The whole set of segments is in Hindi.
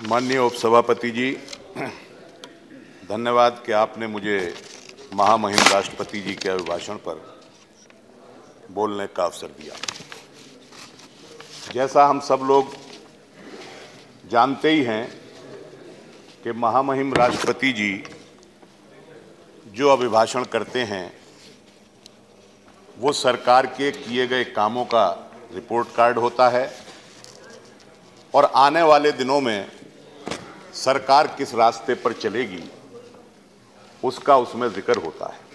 माननीय उपसभापति जी, धन्यवाद कि आपने मुझे महामहिम राष्ट्रपति जी के अभिभाषण पर बोलने का अवसर दिया। जैसा हम सब लोग जानते ही हैं कि महामहिम राष्ट्रपति जी जो अभिभाषण करते हैं वो सरकार के किए गए कामों का रिपोर्ट कार्ड होता है और आने वाले दिनों में सरकार किस रास्ते पर चलेगी उसका उसमें जिक्र होता है।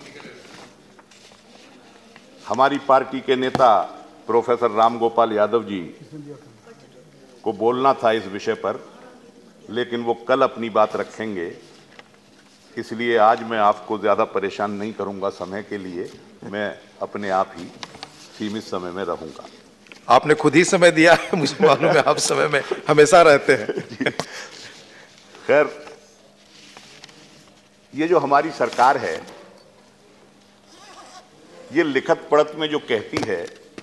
हमारी पार्टी के नेता प्रोफेसर रामगोपाल यादव जी को बोलना था इस विषय पर, लेकिन वो कल अपनी बात रखेंगे, इसलिए आज मैं आपको ज़्यादा परेशान नहीं करूंगा। समय के लिए मैं अपने आप ही सीमित समय में रहूंगा। आपने खुद ही समय दिया है, मुझे मालूम है आप समय में हमेशा रहते हैं। खैर, ये जो हमारी सरकार है ये लिखत पढ़त में जो कहती है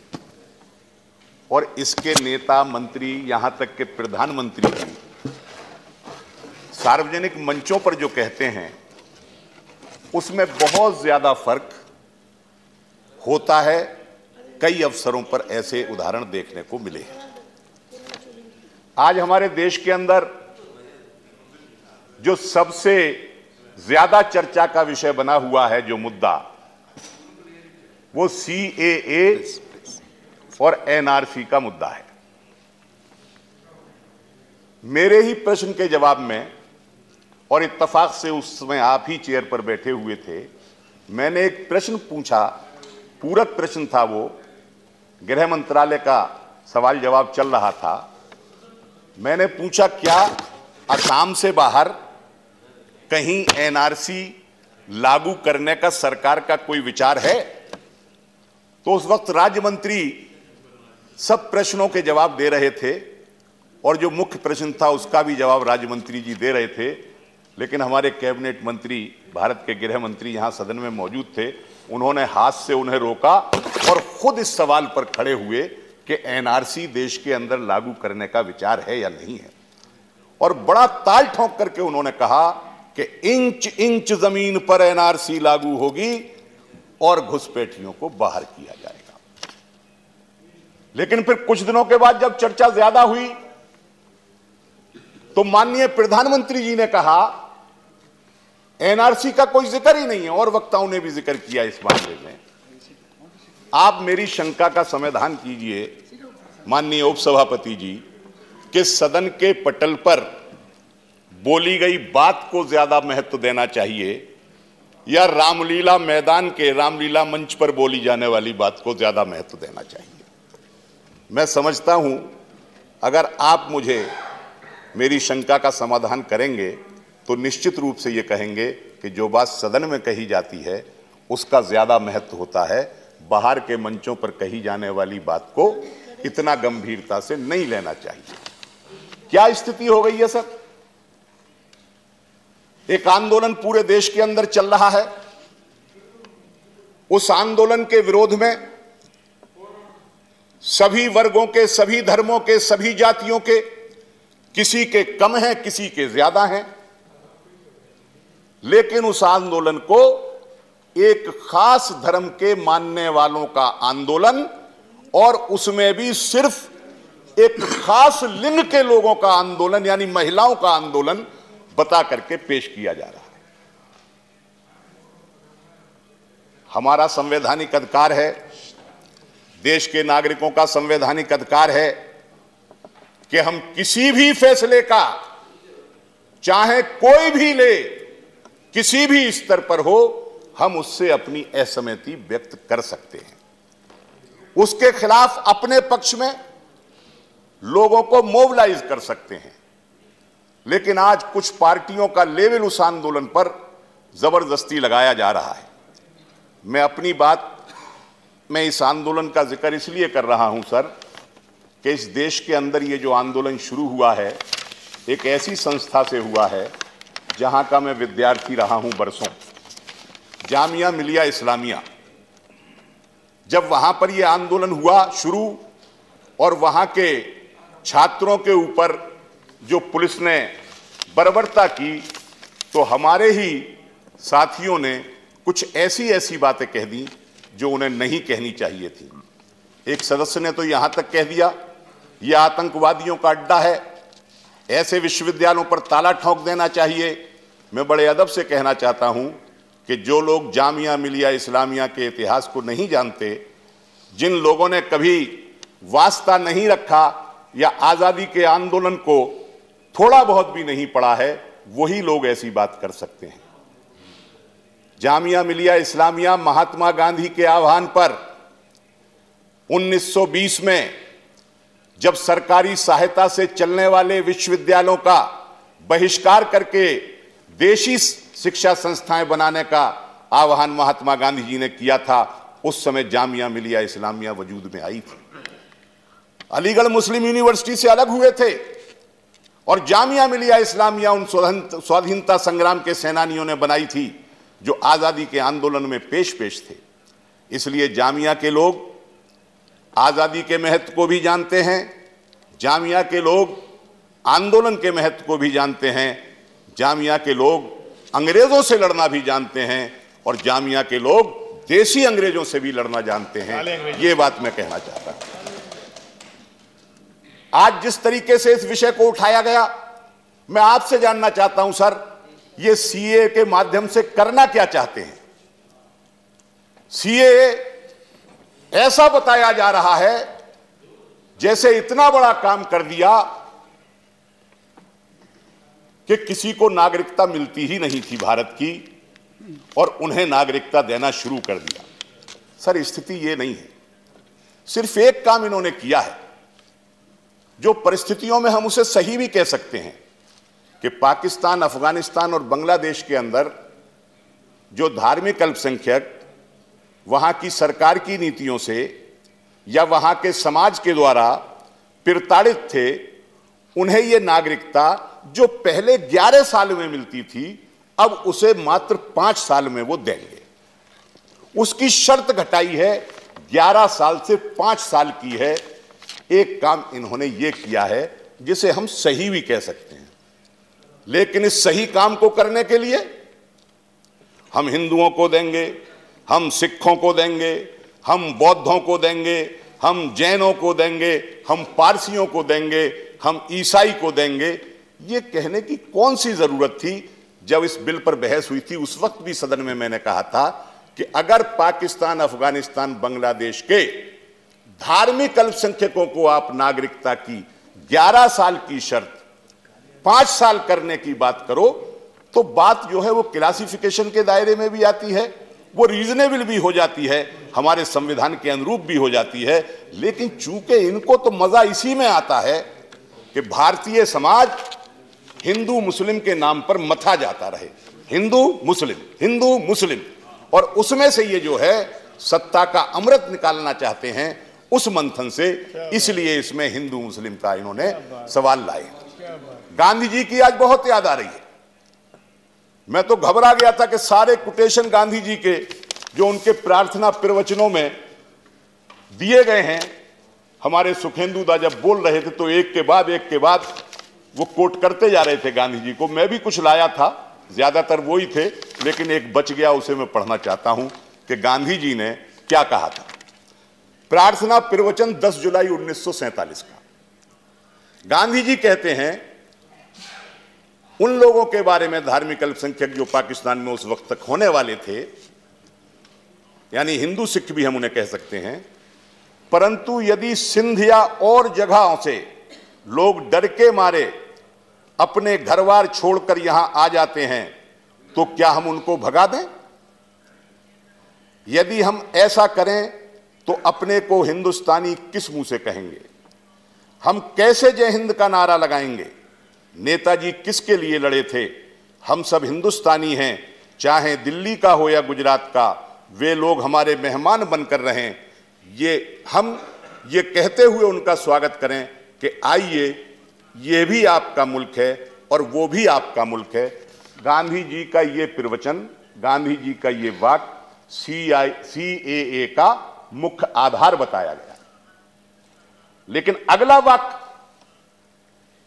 और इसके नेता मंत्री यहां तक के प्रधानमंत्री भी सार्वजनिक मंचों पर जो कहते हैं उसमें बहुत ज्यादा फर्क होता है। कई अवसरों पर ऐसे उदाहरण देखने को मिले हैं। आज हमारे देश के अंदर जो सबसे ज्यादा चर्चा का विषय बना हुआ है, जो मुद्दा, वो CAA और NRC का मुद्दा है। मेरे ही प्रश्न के जवाब में, और इत्तेफाक से उस समय आप ही चेयर पर बैठे हुए थे, मैंने एक प्रश्न पूछा, पूरक प्रश्न था वो, गृह मंत्रालय का सवाल जवाब चल रहा था। मैंने पूछा क्या असम से बाहर कहीं NRC लागू करने का सरकार का कोई विचार है? तो उस वक्त राज्य मंत्री सब प्रश्नों के जवाब दे रहे थे और जो मुख्य प्रश्न था उसका भी जवाब राज्य मंत्री जी दे रहे थे, लेकिन हमारे कैबिनेट मंत्री, भारत के गृह मंत्री यहां सदन में मौजूद थे। उन्होंने हाथ से उन्हें रोका और खुद इस सवाल पर खड़े हुए कि NRC देश के अंदर लागू करने का विचार है या नहीं है, और बड़ा ताल ठोंक करके उन्होंने कहा कि इंच इंच जमीन पर NRC लागू होगी और घुसपैठियों को बाहर किया जाएगा। लेकिन फिर कुछ दिनों के बाद जब चर्चा ज्यादा हुई तो माननीय प्रधानमंत्री जी ने कहा NRC का कोई जिक्र ही नहीं है, और वक्ताओं ने भी जिक्र किया इस मामले में। आप मेरी शंका का समाधान कीजिए माननीय उपसभापति जी कि सदन के पटल पर बोली गई बात को ज्यादा महत्व देना चाहिए या रामलीला मैदान के, रामलीला मंच पर बोली जाने वाली बात को ज्यादा महत्व देना चाहिए। मैं समझता हूं अगर आप मुझे मेरी शंका का समाधान करेंगे तो निश्चित रूप से ये कहेंगे कि जो बात सदन में कही जाती है उसका ज्यादा महत्व होता है, बाहर के मंचों पर कही जाने वाली बात को इतना गंभीरता से नहीं लेना चाहिए। क्या स्थिति हो गई है सर? एक आंदोलन पूरे देश के अंदर चल रहा है, उस आंदोलन के विरोध में सभी वर्गों के, सभी धर्मों के, सभी जातियों के, किसी के कम हैं, किसी के ज्यादा हैं, लेकिन उस आंदोलन को एक खास धर्म के मानने वालों का आंदोलन, और उसमें भी सिर्फ एक खास लिंग के लोगों का आंदोलन यानी महिलाओं का आंदोलन बता करके पेश किया जा रहा है। हमारा संवैधानिक अधिकार है, देश के नागरिकों का संवैधानिक अधिकार है कि हम किसी भी फैसले का, चाहे कोई भी ले, किसी भी स्तर पर हो, हम उससे अपनी असहमति व्यक्त कर सकते हैं, उसके खिलाफ अपने पक्ष में लोगों को मोबिलाइज कर सकते हैं। लेकिन आज कुछ पार्टियों का लेवल उस आंदोलन पर जबरदस्ती लगाया जा रहा है। मैं अपनी बात में इस आंदोलन का जिक्र इसलिए कर रहा हूं सर कि इस देश के अंदर ये जो आंदोलन शुरू हुआ है एक ऐसी संस्था से हुआ है जहां का मैं विद्यार्थी रहा हूं बरसों, जामिया मिलिया इस्लामिया। जब वहां पर यह आंदोलन हुआ शुरू और वहां के छात्रों के ऊपर जो पुलिस ने बर्बरता की, तो हमारे ही साथियों ने कुछ ऐसी ऐसी बातें कह दी जो उन्हें नहीं कहनी चाहिए थी। एक सदस्य ने तो यहां तक कह दिया यह आतंकवादियों का अड्डा है, ऐसे विश्वविद्यालयों पर ताला ठोक देना चाहिए। मैं बड़े अदब से कहना चाहता हूं कि जो लोग जामिया मिलिया इस्लामिया के इतिहास को नहीं जानते, जिन लोगों ने कभी वास्ता नहीं रखा या आज़ादी के आंदोलन को थोड़ा बहुत भी नहीं पढ़ा है, वही लोग ऐसी बात कर सकते हैं। जामिया मिलिया इस्लामिया महात्मा गांधी के आह्वान पर 1920 में जब सरकारी सहायता से चलने वाले विश्वविद्यालयों का बहिष्कार करके देशी शिक्षा संस्थाएं बनाने का आह्वान महात्मा गांधी जी ने किया था, उस समय जामिया मिलिया इस्लामिया वजूद में आई थी। अलीगढ़ मुस्लिम यूनिवर्सिटी से अलग हुए थे और जामिया मिलिया इस्लामिया उन स्वाधीनता संग्राम के सेनानियों ने बनाई थी जो आजादी के आंदोलन में पेश थे। इसलिए जामिया के लोग आजादी के महत्व को भी जानते हैं, जामिया के लोग आंदोलन के महत्व को भी जानते हैं, जामिया के लोग अंग्रेजों से लड़ना भी जानते हैं और जामिया के लोग देसी अंग्रेजों से भी लड़ना जानते हैं। ये बात मैं कहना चाहता हूं। आज जिस तरीके से इस विषय को उठाया गया, मैं आपसे जानना चाहता हूं सर, ये सीए के माध्यम से करना क्या चाहते हैं? सीए ऐसा बताया जा रहा है जैसे इतना बड़ा काम कर दिया कि किसी को नागरिकता मिलती ही नहीं थी भारत की और उन्हें नागरिकता देना शुरू कर दिया। सर, स्थिति ये नहीं है। सिर्फ एक काम इन्होंने किया है जो परिस्थितियों में हम उसे सही भी कह सकते हैं कि पाकिस्तान, अफगानिस्तान और बांग्लादेश के अंदर जो धार्मिक अल्पसंख्यक वहां की सरकार की नीतियों से या वहां के समाज के द्वारा प्रताड़ित थे, उन्हें यह नागरिकता जो पहले 11 साल में मिलती थी, अब उसे मात्र 5 साल में वो देंगे। उसकी शर्त घटाई है, 11 साल से 5 साल की है। एक काम इन्होंने ये किया है जिसे हम सही भी कह सकते हैं, लेकिन इस सही काम को करने के लिए हम हिंदुओं को देंगे, हम सिखों को देंगे, हम बौद्धों को देंगे, हम जैनों को देंगे, हम पारसियों को देंगे, हम ईसाई को देंगे। ये कहने की कौन सी जरूरत थी? जब इस बिल पर बहस हुई थी उस वक्त भी सदन में मैंने कहा था कि अगर पाकिस्तान, अफगानिस्तान, बांग्लादेश के धार्मिक अल्पसंख्यकों को आप नागरिकता की 11 साल की शर्त 5 साल करने की बात करो, तो बात जो है वो क्लासिफिकेशन के दायरे में भी आती है, वो रीजनेबल भी हो जाती है, हमारे संविधान के अनुरूप भी हो जाती है। लेकिन चूंकि इनको तो मजा इसी में आता है कि भारतीय समाज हिंदू मुस्लिम के नाम पर मथा जाता रहे, हिंदू मुस्लिम, और उसमें से ये जो है सत्ता का अमृत निकालना चाहते हैं उस मंथन से। इसलिए इसमें हिंदू मुस्लिम का इन्होंने सवाल लाए। गांधी जी की आज बहुत याद आ रही है। मैं तो घबरा गया था कि सारे कोटेशन गांधी जी के जो उनके प्रार्थना प्रवचनों में दिए गए हैं, हमारे सुखेंदु दा जब बोल रहे थे तो एक के बाद वो कोट करते जा रहे थे गांधी जी को। मैं भी कुछ लाया था, ज्यादातर वो ही थे, लेकिन एक बच गया, उसे मैं पढ़ना चाहता हूं कि गांधी जी ने क्या कहा था। प्रार्थना प्रवचन 10 जुलाई 1947 का। गांधी जी कहते हैं उन लोगों के बारे में, धार्मिक अल्पसंख्यक जो पाकिस्तान में उस वक्त तक होने वाले थे, यानी हिंदू सिख भी हम उन्हें कह सकते हैं, परंतु यदि सिंध या और जगहों से लोग डर के मारे अपने घरवार छोड़कर यहां आ जाते हैं तो क्या हम उनको भगा दें? यदि हम ऐसा करें तो अपने को हिंदुस्तानी किस मुंह से कहेंगे? हम कैसे जय हिंद का नारा लगाएंगे? नेताजी किसके लिए लड़े थे? हम सब हिंदुस्तानी हैं, चाहे दिल्ली का हो या गुजरात का, वे लोग हमारे मेहमान बनकर रहें। हम ये कहते हुए उनका स्वागत करें कि आइए, ये भी आपका मुल्क है और वो भी आपका मुल्क है। गांधी जी का ये प्रवचन, गांधी जी का ये वाक्य CAA का मुख्य आधार बताया गया। लेकिन अगला वाक्य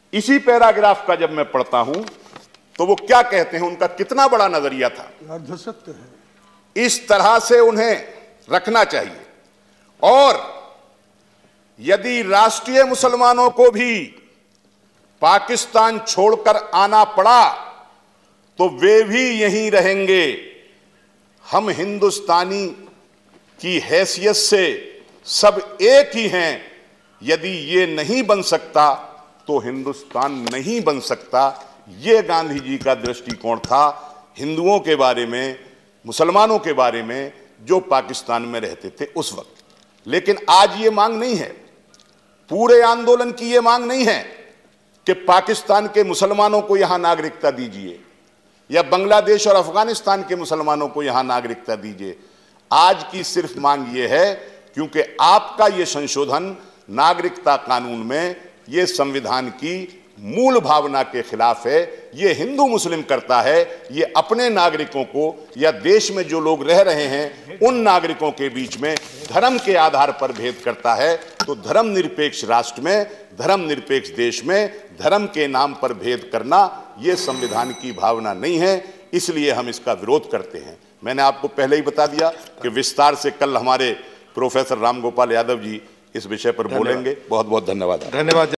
इसी पैराग्राफ का जब मैं पढ़ता हूं तो वो क्या कहते हैं, उनका कितना बड़ा नजरिया था। अर्धसत्य है। इस तरह से उन्हें रखना चाहिए, और यदि राष्ट्रीय मुसलमानों को भी पाकिस्तान छोड़कर आना पड़ा तो वे भी यहीं रहेंगे। हम हिंदुस्तानी की हैसियत से सब एक ही हैं। यदि ये नहीं बन सकता तो हिंदुस्तान नहीं बन सकता। ये गांधी जी का दृष्टिकोण था हिंदुओं के बारे में, मुसलमानों के बारे में जो पाकिस्तान में रहते थे उस वक्त। लेकिन आज ये मांग नहीं है, पूरे आंदोलन की ये मांग नहीं है कि पाकिस्तान के मुसलमानों को यहां नागरिकता दीजिए या बांग्लादेश और अफगानिस्तान के मुसलमानों को यहां नागरिकता दीजिए। आज की सिर्फ मांग ये है, क्योंकि आपका ये संशोधन नागरिकता कानून में ये संविधान की मूल भावना के खिलाफ है। ये हिंदू मुस्लिम करता है, ये अपने नागरिकों को या देश में जो लोग रह रहे हैं उन नागरिकों के बीच में धर्म के आधार पर भेद करता है। तो धर्मनिरपेक्ष राष्ट्र में, धर्मनिरपेक्ष देश में धर्म के नाम पर भेद करना ये संविधान की भावना नहीं है, इसलिए हम इसका विरोध करते हैं। मैंने आपको पहले ही बता दिया कि विस्तार से कल हमारे प्रोफेसर रामगोपाल यादव जी इस विषय पर बोलेंगे। बहुत बहुत धन्यवाद। धन्यवाद।